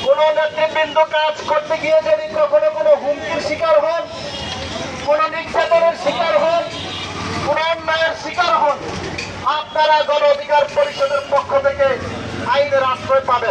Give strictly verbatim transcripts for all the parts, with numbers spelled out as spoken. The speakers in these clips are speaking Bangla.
কোন নেতৃবৃন্দ কাজ করতে গিয়ে যদি কখনো কোনো হুমকির শিকার হন, কোন নির্যাতনের শিকার হন, কোন অন্যায়ের শিকার হন, আপনারা গণ অধিকার পরিষদের পক্ষ থেকে আইনের আশ্রয় পাবেন।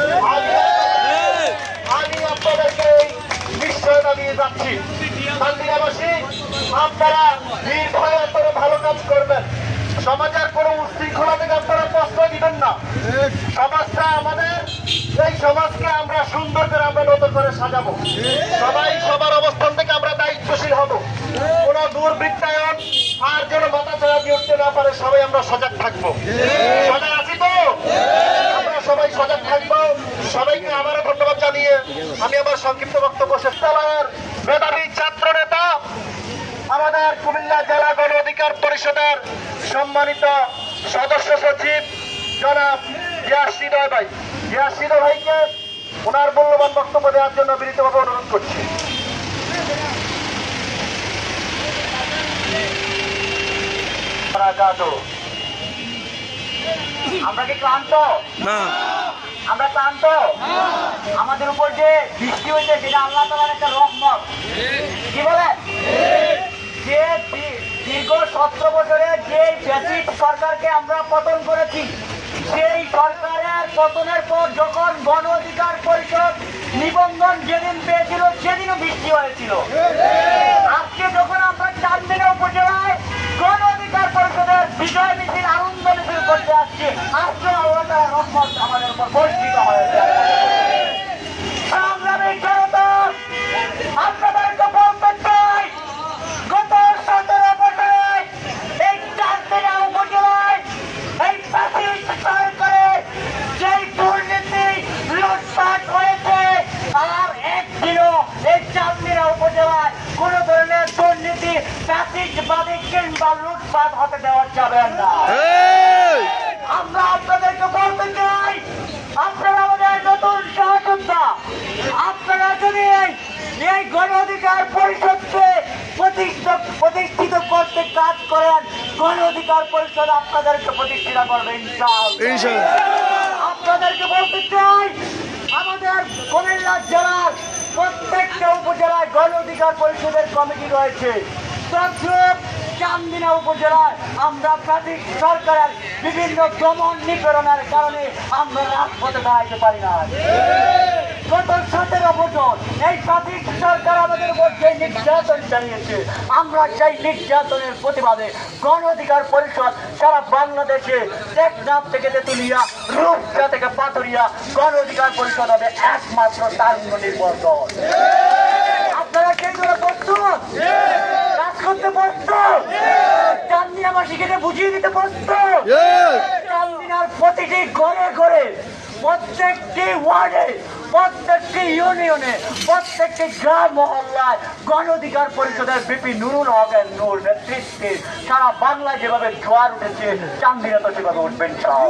আমি আপনাদেরকে নিশ্চয়তা দিয়ে যাচ্ছি, চান্দিনাবাসী আপনারা নির্ভয়ে করে ভালো কাজ করবেন। সমাজের কোনো উশৃঙ্খলা থেকে আপনারা প্রশ্রয় দিবেন না। সমাজটা আমাদের, এই সমাজকে আমরা সুন্দর করে আমরা নতুন করে সাজাবো। সবাই সবার অবস্থান থেকে আমরা দায়িত্বশীল হব। কোন দুর্বৃত্তায়ন আর যেন মাথা ছাড়া দিয়ে উঠতে না পারে, সবাই আমরা সজাগ থাকবো। সজাগ আছি তো? আমরা সবাই সজাগ থাকবো। সবাইকে আবারও ধন্যবাদ জানিয়ে আমি আমার সংক্ষিপ্ত বক্তব্য শেষ করলাম। মেধাবী ছাত্র নেতা আমাদের কুমিল্লা জেলা গণ অধিকার পরিষদের সম্মানিত সদস্য সচিব জনাব গিয়াস হৃদয় ভাই, গিয়াস হৃদয় ভাইকে ওনার মূল্যবান বক্তব্য দেওয়ার জন্য বিনীতভাবে অনুরোধ করছি। আমরা কি ক্লান্ত? আমরা ক্লান্ত? আমাদের উপর যে বৃষ্টি হয়েছে সেটা আল্লাহ তাআলার একটা রহমত। কি বলে? যে দীর্ঘ সতেরো বছরে যে ফ্যাসিস্ট সরকারকে আমরা পতন করেছি, সেই সরকারের পতনের পর যখন গণ অধিকার পরিষদ নিবন্ধন যেদিন পেয়েছিল সেদিনও বৃষ্টি হয়েছিল। আজকে যখন আমরা চান্দিনা উপজেলায় গণ অধিকার পরিষদের বিজয় মিছিল, আনন্দ মিছিল করতে আসছি, আজকে আল্লাহ তাআলার রহমত আমাদের উপর বর্ষিত হয়েছে। সংগ্রামী জনতা, আপনাদেরকে বলতে চাই, গত সতেরো বছরে এই চান্দিনা উপজেলায় এই ফ্যাসিস্ট সরকারের যেই দুর্নীতি লুটপাট হয়েছে, আর একদিনও এই চান্দিনা উপজেলায় কোন ধরনের দুর্নীতি ফ্যাসিস্টবাদী কিংবা লুটপাট হতে দেওয়া যাবে না। আমরা আপনাদেরকে বলতে চাই, আপনারা আমাদের নতুন সহযোদ্ধা। আপনারা যদি এই গণ অধিকার পরিষদকে প্রতিষ্ঠিত করতে কাজ করেন, গণ অধিকার পরিষদ আপনাদেরকে প্রতিষ্ঠিত করবে ইনশাআল্লাহ। আপনাদেরকে বলতে চাই, আমাদের কুমিল্লা জেলার প্রত্যেকটা উপজেলায় গণ অধিকার পরিষদের কমিটি রয়েছে। তদ্রুপ চান্দিনা উপজেলায় আমরা ফ্যাসিস্ট সরকারের বিভিন্ন দমন নিপীড়নের কারণে আমরা রাজপথে দাঁড়াইতে পারি না। গত সতেরো বছর এই ফ্যাসিস্ট সরকার আমাদের উপর যে নির্যাতন চালিয়েছে, আমরা সেই নির্যাতনের প্রতিবাদে গণ অধিকার পরিষদ সারা বাংলাদেশে টেকনাফ থেকে তেতুলিয়া, রূপসা থেকে পাথুরিয়া গণ অধিকার পরিষদ হবে একমাত্র তারুণ্য নির্ভর দল। আপনারা সেই দলে প্রস্তুত? কাজ করতে প্রস্তুত? চান্দিনাবাসীকে বুঝিয়ে দিতে প্রস্তুত? চান্দিনার প্রতিটি ঘরে ঘরে, প্রত্যেকটি ওয়ার্ডে, প্রত্যেকটি ইউনিয়নে, প্রত্যেকটি গ্রাম মহল্লায় গণ অধিকার পরিষদের বিপি নুরুল হকের নূর নেতৃত্বে সারা বাংলায় যেভাবে জোয়ার উঠেছে, চান্দিনা তো সেভাবে উঠবেন।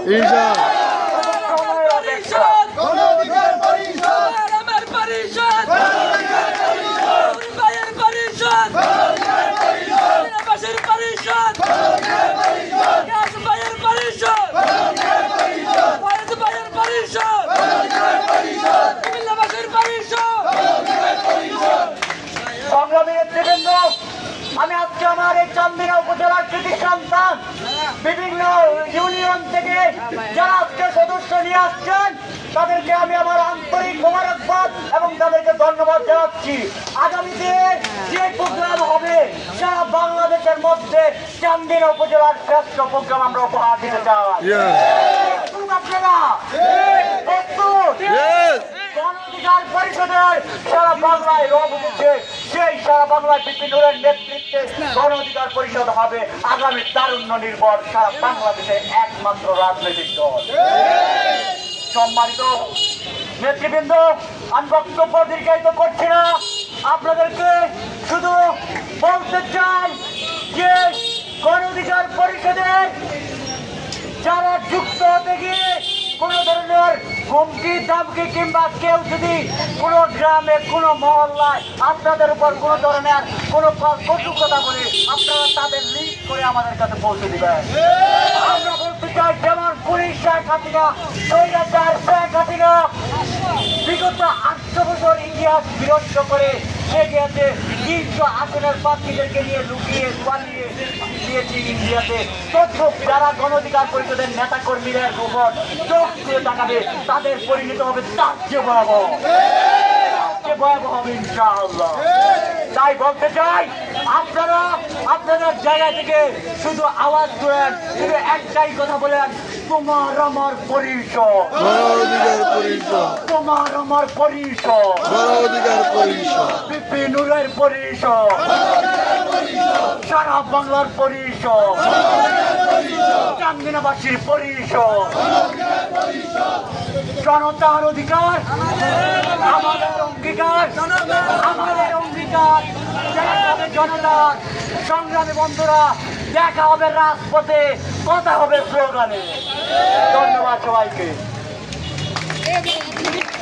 সংগ্রামী নেতৃবৃন্দ, আমি আজকে আমার এই চান্দিনা উপজেলার কৃতি সন্তান বিভিন্ন ইউনিয়ন থেকে যারা আজকে সদস্য নিয়ে আসছেন, তাদেরকে আমি আমার আন্তরিক মোবারকবাদ এবং তাদেরকে ধন্যবাদ জানাচ্ছি। আগামী দিনে যে প্রোগ্রাম হবে সারা বাংলাদেশের মধ্যে চান্দিনা উপজেলার শ্রেষ্ঠ প্রোগ্রাম আমরা উপহার দিতে চাই। আপনারা প্রস্তুত? গণ অধিকার পরিষদের সারা বাংলায় রব উঠেছে, সেই সারা বাংলায় বিপিন নুরের নেতৃত্বে গণ অধিকার পরিষদ হবে আগামী তারুণ্য নির্ভর সারা বাংলাদেশের একমাত্র রাজনৈতিক দল। সম্মানিত নেতৃবৃন্দ, আমি বক্তব্য দীর্ঘায়িত করছি না, আপনাদেরকে শুধু বলতে চাই যে গণ অধিকার পরিষদের যারা যুক্ত হতে গিয়ে কোন ধরনের হুমকি দামকি কিংবা কেউ যদি কোনো গ্রামে কোনো মহল্লায় আপনাদের উপর কোনো ধরনের কোনো কটু কথা বলে, আপনারা তাদের লিস্ট করে আমাদের কাছে পৌঁছে দিবেন। আমরা বলতে চাই, যেমন পুলিশ শেখ হাসিনা, স্বৈরাচার শেখ হাসিনা বিগত ইতিহাস বিরক্ত করে সে গিয়েছে তিনশো আসনের প্রার্থীদেরকে নিয়ে লুকিয়ে পালিয়ে দিয়েছে ইন্ডিয়াতে। তথ্য যারা গণ অধিকার পরিষদের নেতা কর্মীদের উপর চোখ তুলে তাকাবে তাদের পরিণত হবে তার চেয়ে ভয়াবহ, তার ভয়াবহ হবে ইনশাআল্লাহ। তাই বলতে চাই আপনারা আপনাদের জায়গা থেকে শুধু আওয়াজ তোলেন, শুধু একটাই কথা বলেন, তোমার আমার পরিষদ, তোমার আমার পরিষদ, বিপিনুরের পরিষদ, সারা বাংলার পরিষদ, চান্দিনাবাসীর পরিষদ। জনতার অধিকার আমাদের অঙ্গীকার, আমাদের অঙ্গীকার। দেখা হবে জনতার সংগ্রামী বন্ধুরা, দেখা হবে রাজপথে, কথা হবে স্লোগানে। ধন্যবাদ সবাইকে।